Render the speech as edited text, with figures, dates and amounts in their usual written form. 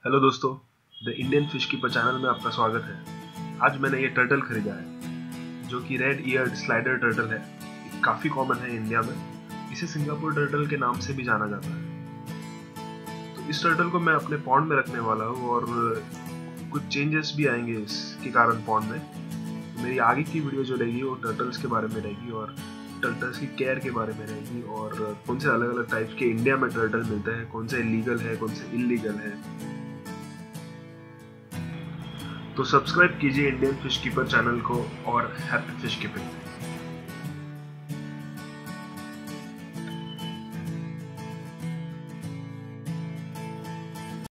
Hello दोस्तों, the Indian फिशकीपर channel में आपका स्वागत है। आज मैंने ये टर्टल खरीदा है जो कि रेड ईयर्ड स्लाइडर टर्टल है। ये काफ़ी कॉमन है इंडिया में। इसे सिंगापुर टर्टल के नाम से भी जाना जाता है। तो इस टर्टल को मैं अपने पॉन्ड में रखने वाला हूँ और कुछ चेंजेस भी आएंगे इसके कारण पॉन्ड में। तो मेरी आगे की वीडियो जो रहेगी वो टर्टल्स के बारे में रहेगी और टर्टल्स की केयर के बारे में रहेगी और कौन से अलग अलग टाइप के इंडिया में टर्टल मिलते हैं, कौन से लीगल है, कौन से इलीगल है। तो सब्सक्राइब कीजिए इंडियन फिश कीपर चैनल को और हैप्पी फिश कीपिंग।